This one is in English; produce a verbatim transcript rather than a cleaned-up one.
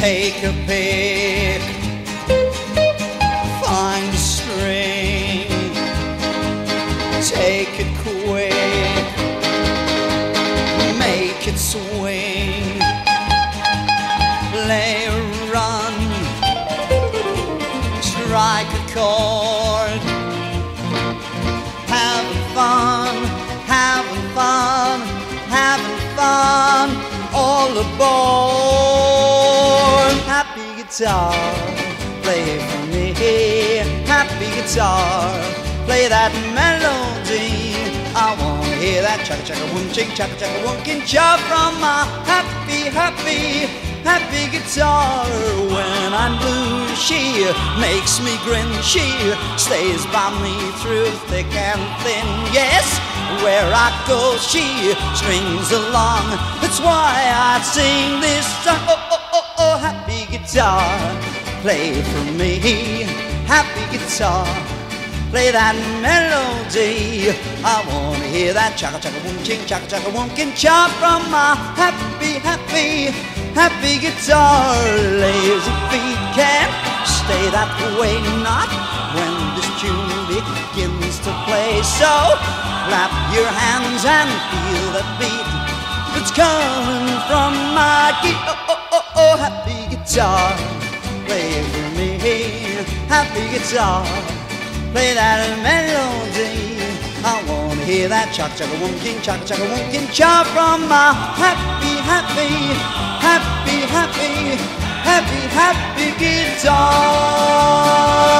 Take a pick, find a string, take it quick, make it swing, play a run, strike a chord, having fun, having fun, having fun, all aboard. Happy guitar, play for me. Happy guitar, play that melody. I wanna hear that chaka chaka woom ching chaka chaka woomkin cha from my happy, happy, happy guitar. When I'm blue, she makes me grin. She stays by me through thick and thin. Yes, where I go, she strings along. That's why I sing this song. Oh, oh, oh, oh, happy guitar, play for me. Happy guitar, play that melody. I wanna hear that chaka chaka woom ching chaka chaka woomkin cha from my happy, happy, happy guitar. Lazy feet can't stay that way, not when this tune begins to play. So clap your hands and feel that beat that's coming from my key. Oh, oh, oh, oh, happy guitar, play for me. Happy guitar, play that melody. I wanna hear that chaka chaka woomkin chaka chaka woomkin cha from my happy, happy, happy, happy, happy, happy guitar.